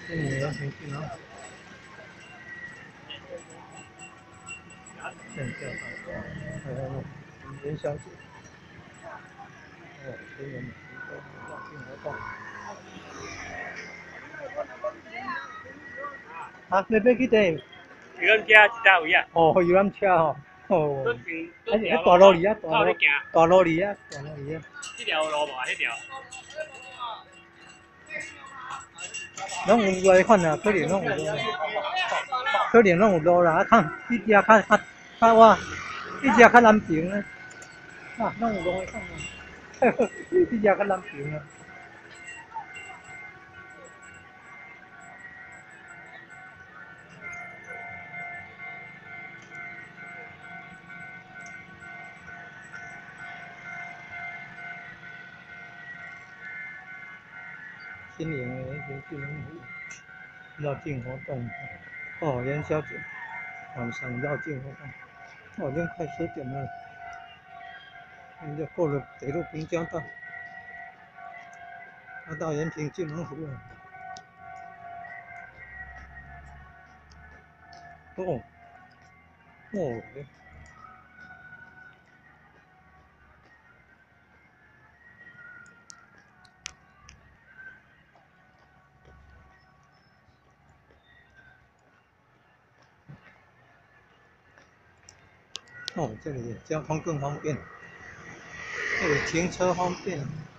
这女人很近啊，现在元宵节，这个每一个绕境活动。啊，你要去地？ 游览车一搭位啊。 哦，游览车哦。哦。大路里啊，大路里啊，大路里啊。 这条路无啊，迄条。 拢有外款啊，可能拢有路，可能拢有路啦。啊，看，伊只较我，伊只较南平啊，啊，拢有路看啊，伊只较南平啊。新营的一些技能绕境活动，哦，元宵节晚上绕境活动，哦，已经快10点了，现在过了北路滨江道，要到延平金龙湖了。哦，哦。哦，这里交通更方便，这里停车方便。